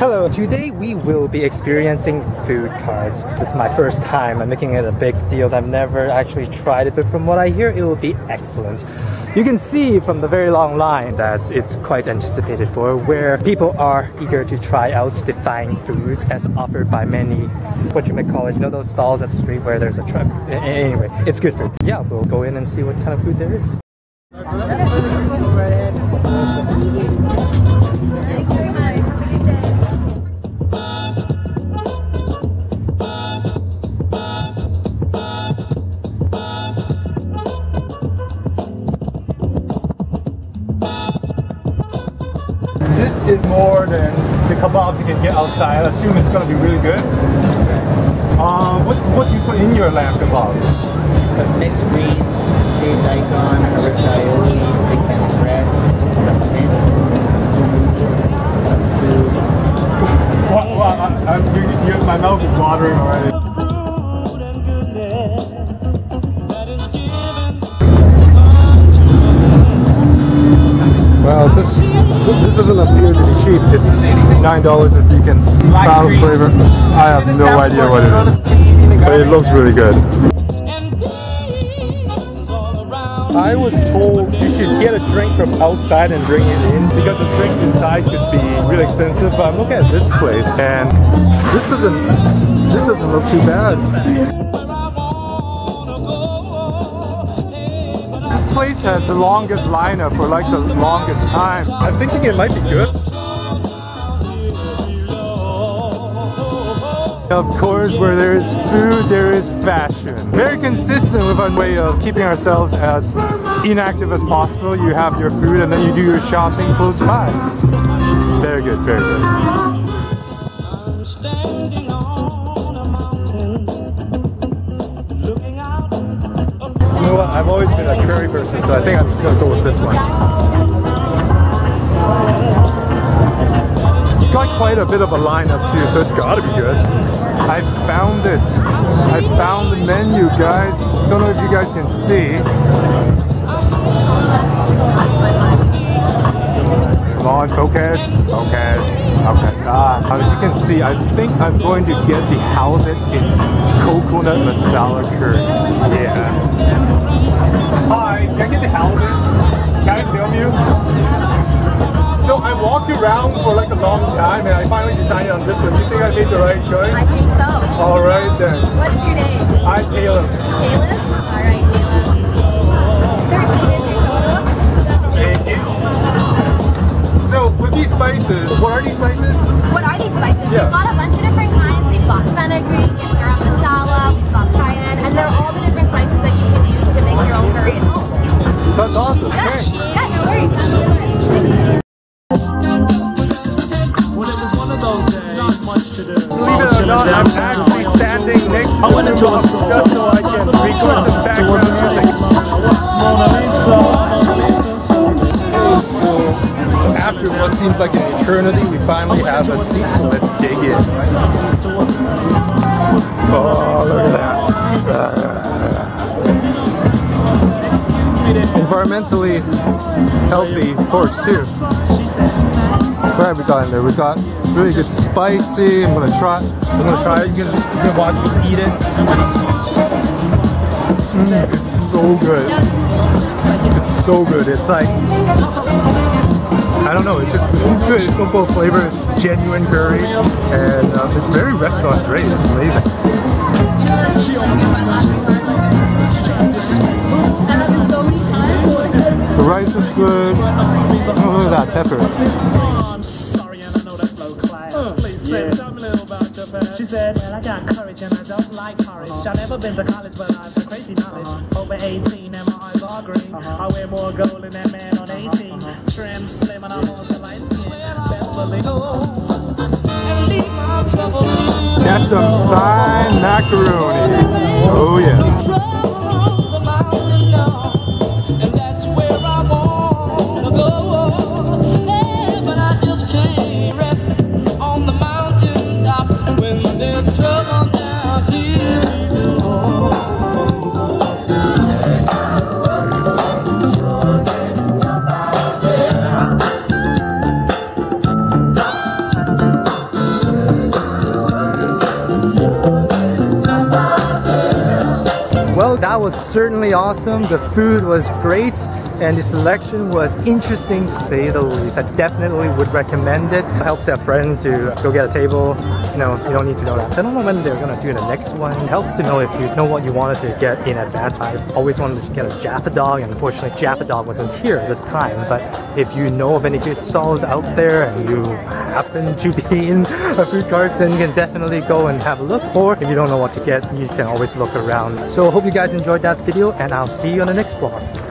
Hello, today we will be experiencing food carts. This is my first time. I'm making it a big deal. I've never actually tried it, but from what I hear, it will be excellent. You can see from the very long line that it's quite anticipated for, where people are eager to try out defying foods as offered by many, what you may call it, you know, those stalls at the street where there's a truck. Anyway, it's good food. Yeah, we'll go in and see what kind of food there is. This is more than the kebabs you can get outside. I assume it's going to be really good. What do you put in your lamb kebab? Mixed greens, shaved daikon, harvest aioli, big pan of bread, some mint, some soup. My mouth is watering already. Well, this doesn't appear to be cheap. It's $9 as you can see. Found flavor. I have no idea what it is, but it looks really good. I was told you should get a drink from outside and bring it in because the drinks inside could be really expensive. But I'm looking at this place and this doesn't look too bad. This place has the longest lineup for like the longest time. I'm thinking it might be good. Of course, where there is food, there is fashion. Very consistent with our way of keeping ourselves as inactive as possible. You have your food and then you do your shopping close by. Very good, very good. You know what, I've always been a curry person, so I think I'm just going to go with this one. It's got quite a bit of a lineup too, so it's got to be good. I found it. I found the menu, guys. Don't know if you guys can see. Come on, focus, focus, focus. As you can see, I think I'm going to get the halibut in coconut masala curry. Yeah. Hi, can I get the halibut? Can I film you? So I walked around for like a long time and I finally decided on this one. Do you think I made the right choice? I think so. Alright then. What's your name? I'm Caleb. Caleb? Alright, Caleb. 13 is your total? Thank you. So with these spices, what are these spices? What are these spices? Yeah. We've got a bunch of different kinds. We've got fenugreek and garam masala, we've got cayenne, and they're all the different spices that you can use to make your own curry at home. That's awesome. Yeah, Thanks. yeah, no worries. Have a good one. Believe it or not, I'm actually standing next to the just so I can record some background music. So after what seems like an eternity, we finally have a seat, so let's dig in. Oh, look at that. Environmentally healthy porks too. What have we got in there? We got really good spicy. I'm gonna try it. You can watch me eat it. It's so good. It's so good. It's like, I don't know, it's just so good. It's so full of flavor. It's genuine curry and it's very restaurant grade. It's amazing. The rice is good. Oh, look at that pepper. She said, well, I got courage and I don't like courage. I've never been to college, but I've got crazy knowledge. Over 18 and my eyes are green. I wear more gold than that man on 18. Trim, slim, and I'm also light skin. Best believe. That's some fine macaroni. Oh, yes. was certainly awesome. The food was great and the selection was interesting to say the least. I definitely would recommend it. It helps to have friends to go get a table. No, you don't need to know that. I don't know when they're gonna do the next one. It helps to know if you know what you wanted to get in advance. I've always wanted to get a Japa dog, and unfortunately Japa dog wasn't here this time. But if you know of any good stalls out there and you happen to be in a food cart, then you can definitely go and have a look. Or if you don't know what to get, you can always look around. So I hope you guys enjoyed that video, and I'll see you on the next vlog.